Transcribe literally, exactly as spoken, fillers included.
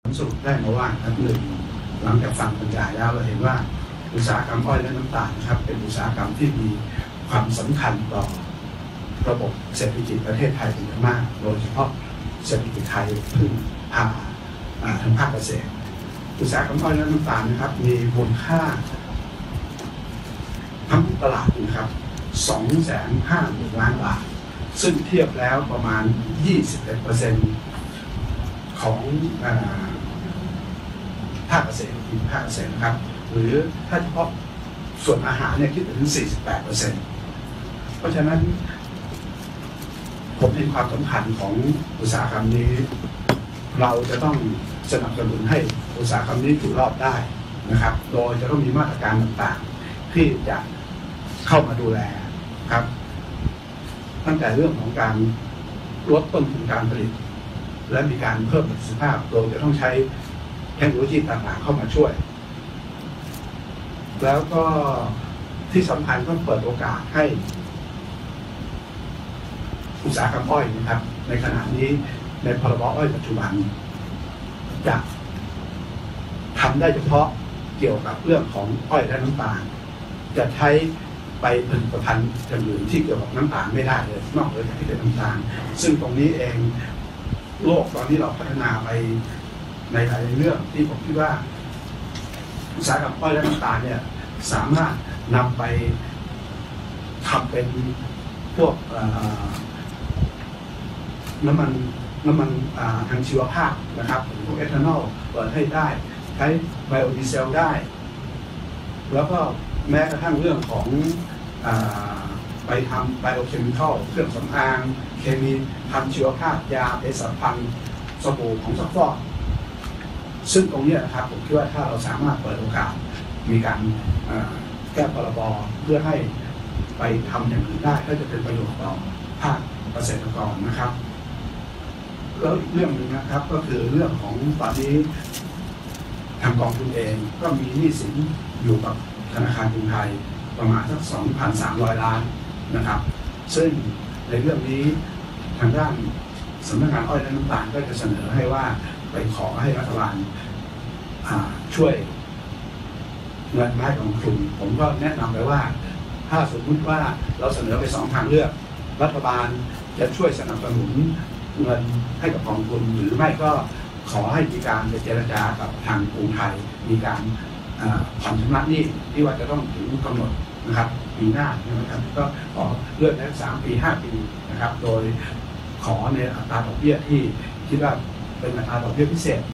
สรุปได้มาว่าครับหนึ่งหลังจากฟังบรรยายแล้วเราเห็นว่าอุตสาหกรรมอ้อยและน้ำตาลนะครับเป็นอุตสาหกรรมที่มีความสำคัญต่อระบบเศรษฐกิจประเทศไทยเป็นอย่างมากโดยเฉพาะเศรษฐกิจไทยพึ่งพาทางภาคเกษตรอุตสาหกรรมอ้อยและน้ำตาลนะครับมีมูลค่าทั้งตลาดนะครับสองแสนห้าหมื่นล้านบาทซึ่งเทียบแล้วประมาณ ยี่สิบเอ็ดเปอร์เซ็นต์ ของภาคเกษตรภาคเกษตรนะครับหรือถ้าเฉพาะส่วนอาหารเนี่ยคิดถึง สี่สิบแปดเปอร์เซ็นต์ เพราะฉะนั้นผมเห็นความสำคัญของอุตสาหกรรมนี้เราจะต้องสนับสนุนให้อุตสาหกรรมนี้อยู่รอดได้นะครับโดยจะต้องมีมาตรการต่างๆที่จะเข้ามาดูแลครับตั้งแต่เรื่องของการลดต้นทุนการผลิตและมีการเพิ่มประสิทธิภาพโดยจะต้องใช้เทคโนโลยีต่างๆเข้ามาช่วยแล้วก็ที่สำคัญต้องเปิดโอกาสให้อุตสาหกรรมอ้อยนะครับในขณะนี้ในพรบอ้อยปัจจุบันจะทำได้เฉพาะเกี่ยวกับเรื่องของอ้อยและน้ำตาลจะใช้ไปผลิตภัณฑ์อย่างอื่นที่เกี่ยวกับน้ำตาลไม่ได้เลยนอกจากที่เป็นน้ำตาลซึ่งตรงนี้เองโลกตอนนี้เราพัฒนาไปในหลายเรื่องที่ผมคิดว่าอุตสาหกรรมอ้อยและน้ำตาลเนี่ยสามารถนำไปทำเป็นพวกน้ำมันน้ำมันทางชีวภาพนะครับพวกเอทานอลเปิดให้ได้ใช้ไบโอดีเซลได้แล้วก็แม้กระทั่งเรื่องของไปทำไบโอเคมีคอลเครื่องสำอางเคมีทำชีวภาพยาเภสัชพันธุ์สบู่ของซักฟอกซึ่งตรงนี้นะครับผมคิดว่าถ้าเราสามารถเปิดโอกาสมีการแก้พรบเพื่อให้ไปทำอย่างอื่นได้ก็จะเป็นประโยชน์ต่อภาคเกษตรกรนะครับแล้วอีกเรื่องหนึ่งนะครับก็คือเรื่องของตอนนี้ทางกองทุนเองก็มีหนี้สินอยู่กับธนาคารกรุงไทยประมาณสัก สองพันสามร้อย ล้านนะครับซึ่งในเรื่องนี้ทางด้านสำนักงานอ้อยและน้ำตาลก็จะเสนอให้ว่าไปขอให้รัฐบาลช่วยเงินไม้ของทุนผมก็แนะนำไปว่าถ้าสมมุติว่าเราเสนอไปสองทางเลือกรัฐบาลจะช่วยสนับสนุนเงินให้กับกองทุนหรือไม่ก็ขอให้มีการไปเจรจากับทางกรุงไทยมีการผ่อนชำระหนี้ที่ว่าจะต้องถึงกำหนดนะครับปีหน้านะครับก็ขอเลื่อนได้สามปีห้าปีนะครับโดยขอในอัตราดอกเบี้ยที่คิดว่าเป็นอัตราดอกเบี้ยพิเศษ